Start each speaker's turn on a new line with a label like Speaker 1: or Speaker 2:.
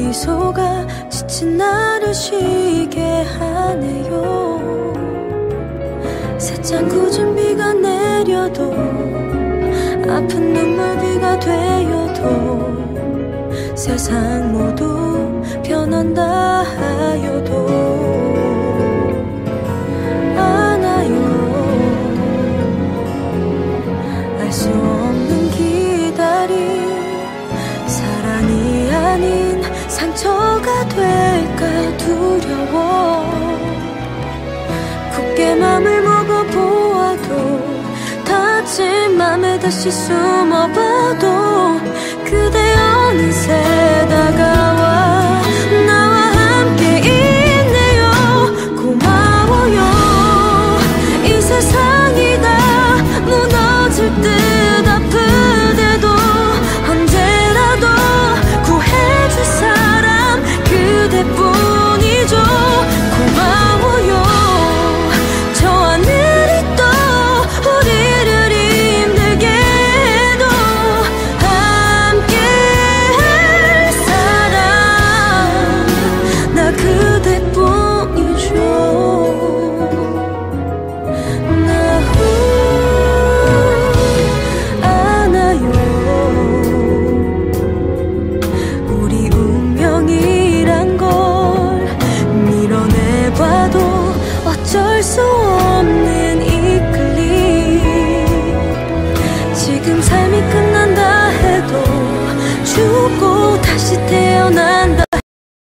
Speaker 1: 미소가 지친 나를 쉬게 하네요. 새찬 굳은 비가 내려도 아픈 눈물비가 되어도 세상 모두 변한다 하여도 알 수 없는 기다림 사랑이 아닌 상처가 될까 두려워. 굳게 맘을 먹어보아도 다친 맘에 다시 숨어봐도 그대 어느새 다가와 나와 함께 있네요. 고마워요. 이 세상이 다 무너질 듯 아프대도 언제라도 구해줄 사람 그대뿐이죠. 고마워요. 저 하늘이 또 우리를 힘들게 해도 함께 할 사람 나 그대뿐이죠. 어쩔 수 없는 이끌림. 지금 삶이 끝난다 해도 죽고 다시 태어나